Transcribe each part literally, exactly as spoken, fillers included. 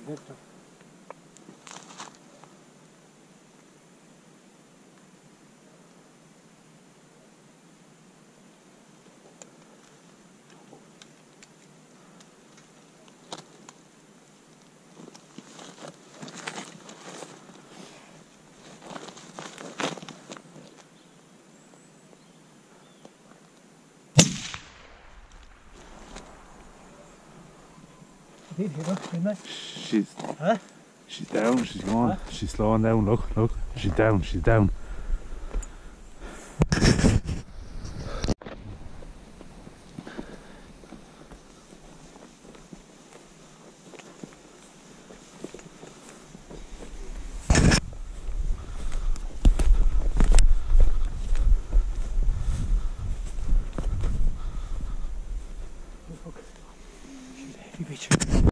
Victor. Did hit her, didn't I? She's Huh? she's down, she's gone. Huh? She's slowing down, look, look. She's down, she's down. Heavy bitch.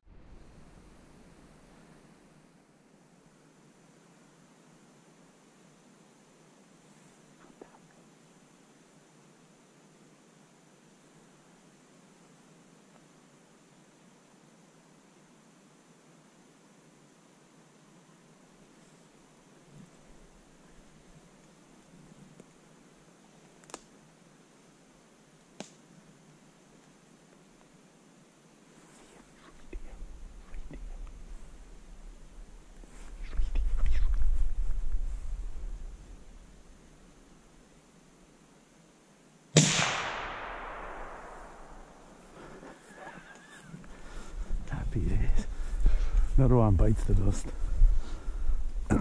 Happy days. Another one bites the dust. I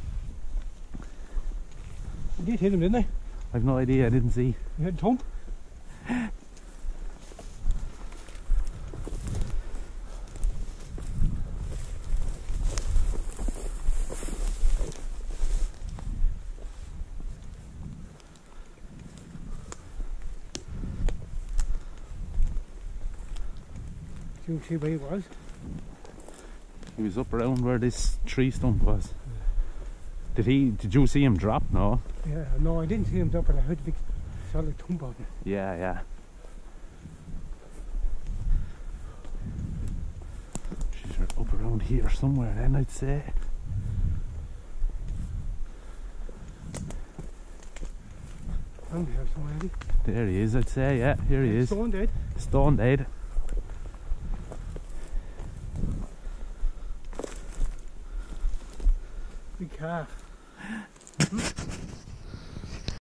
did hit him, didn't I? I've no idea, I didn't see. You had a thump? You see where he was? He was up around where this tree stump was. Did he, did you see him drop? No? Yeah, no, I didn't see him drop, but I heard a big solid thump out there. Yeah, yeah. She's up around here somewhere then, I'd say. I'm here somewhere, Eddie. There he is, I'd say, yeah, here he is. Stone dead. Stone dead. Big calf.